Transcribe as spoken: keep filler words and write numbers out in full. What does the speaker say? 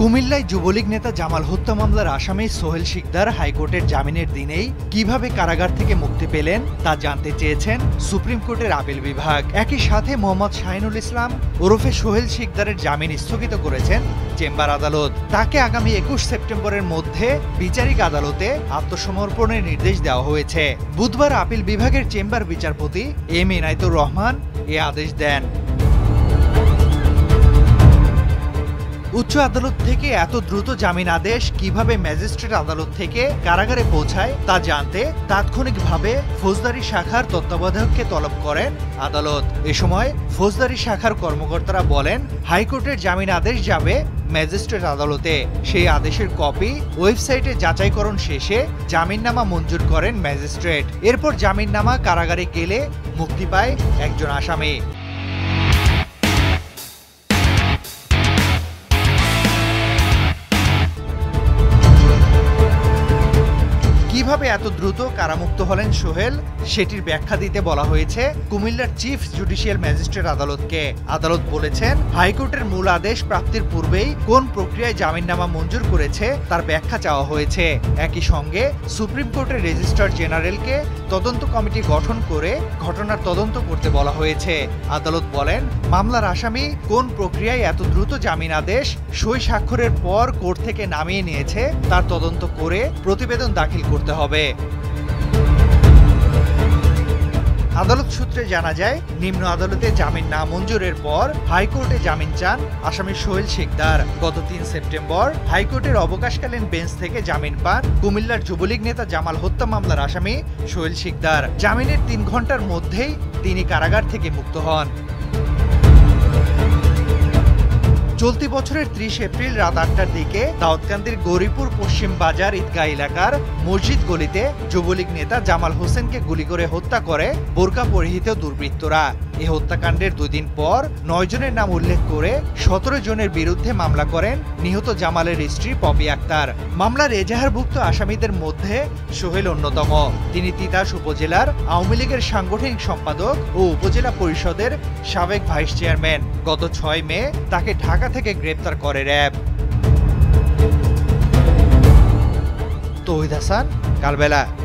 কুমিল্লায় যুবলীগ নেতা জামাল হত্যা মামলার আসামি সোহেল শিকদার হাইকোর্টের জামিনের দিনেই কিভাবে কারাগার থেকে মুক্তি পেলেন তা জানতে চেয়েছেন সুপ্রিম কোর্টের আপিল বিভাগ। একই সাথে মোহাম্মদ শাহিনুল ইসলাম ওরফে সোহেল শিকদারের জামিন স্থগিত করেছেন চেম্বার আদালত। তাকে আগামী একুশ সেপ্টেম্বরের মধ্যে বিচারিক আদালতে আত্মসমর্পণের নির্দেশ দেওয়া হয়েছে। বুধবার আপিল বিভাগের চেম্বার বিচারপতি এম ইনায়েতুর রহমান এ আদেশ দেন। উচ্চ আদালত থেকে এত দ্রুত জামিন আদেশ কিভাবে ম্যাজিস্ট্রেট আদালত থেকে কারাগারে পৌঁছায় তা জানতে তাৎক্ষণিকভাবে ফৌজদারি শাখার তত্ত্বাবধায়ককে তলব করেন আদালত। এ সময় ফৌজদারি শাখার কর্মকর্তারা বলেন, হাইকোর্টের জামিন আদেশ যাবে ম্যাজিস্ট্রেট আদালতে। সেই আদেশের কপি ওয়েবসাইটে যাচাইকরণ শেষে জামিননামা মঞ্জুর করেন ম্যাজিস্ট্রেট। এরপর জামিননামা কারাগারে গেলে মুক্তি পায় একজন আসামি। কিভাবে এত দ্রুত কারামুক্ত হলেন সোহেল সেটির ব্যাখ্যা দিতে বলা হয়েছে কুমিল্লার চিফ জুডিশিয়াল ম্যাজিস্ট্রেট আদালতকে। আদালত বলেছেন, হাইকোর্টের মূল আদেশ প্রাপ্তির পূর্বেই কোন প্রক্রিয়ায় জামিননামা মঞ্জুর করেছে তার ব্যাখ্যা চাওয়া হয়েছে। একই সঙ্গে সুপ্রিম কোর্টের রেজিস্ট্রার জেনারেলকে তদন্ত কমিটি গঠন করে ঘটনার তদন্ত করতে বলা হয়েছে। আদালত বলেন, মামলার আসামি কোন প্রক্রিয়ায় এত দ্রুত জামিন আদেশ সই স্বাক্ষরের পর কোর্ট থেকে নামিয়ে নিয়েছে তার তদন্ত করে প্রতিবেদন দাখিল করতে হবে। আদালত সূত্রে জানা যায়, নিম্ন আদালতে জামিন না মঞ্জুরের পর হাইকোর্টে জামিন চান আসামি সোহেল শিকদার। গত তিন সেপ্টেম্বর হাইকোর্টের অবকাশকালীন বেঞ্চ থেকে জামিন পান কুমিল্লার যুবলীগ নেতা জামাল হত্যা মামলার আসামি সোহেল শিকদার। জামিনের তিন ঘন্টার মধ্যেই তিনি কারাগার থেকে মুক্ত হন। চলতি বছরের ত্রিশ এপ্রিল রাত আটটার দিকে দাউদকান্দির গৌরীপুর পশ্চিম বাজার ঈদগাহ এলাকার মসজিদ গলিতে যুবলীগ নেতা জামাল হোসেনকে গুলি করে হত্যা করে বোরকা পরিহিত দুর্বৃত্তরা। এই হত্যাকাণ্ডের দুই দিন পর নয় জনের নাম উল্লেখ করে সতেরো জনের বিরুদ্ধে মামলা করেন নিহত জামালের স্ত্রী পপি আক্তার। মামলার এজাহারভুক্ত আসামিদের মধ্যে সোহেল অন্যতম। তিনি তিতাস উপজেলার আওয়ামী লীগের সাংগঠনিক সম্পাদক ও উপজেলা পরিষদের সাবেক ভাইস চেয়ারম্যান। গত ছয় মে তাকে ঢাকা থেকে গ্রেপ্তার করে র্যাব। তৌহিদ হাসান, কালবেলা।